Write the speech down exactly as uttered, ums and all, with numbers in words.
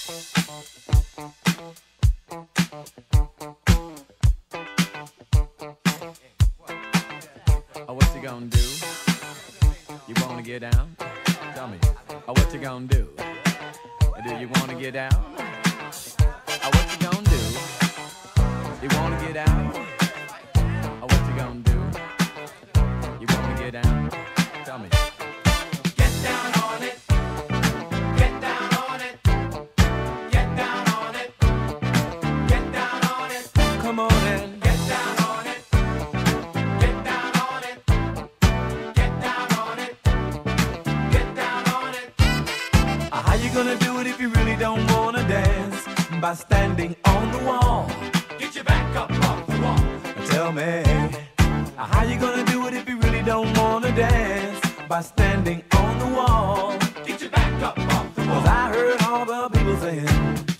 Oh, what you gonna do? You wanna get down? Tell me. Oh, what you gonna do? Do you wanna get down? Oh, what you gonna do? You wanna get out? Oh, what you gonna do? You wanna get down? Tell me. Get down on it. Get down on it. Get down on it. Get down on it. Come on in. Get down on it. Get down on it. Get down on it. Get down on it. Uh, How you gonna do it if you really don't wanna dance? By standing on the wall. Get your back up off the wall. Tell me, uh, how you gonna do it if you really don't wanna dance? By standing on the wall. Get your back up off the wall. Cause I heard all the people saying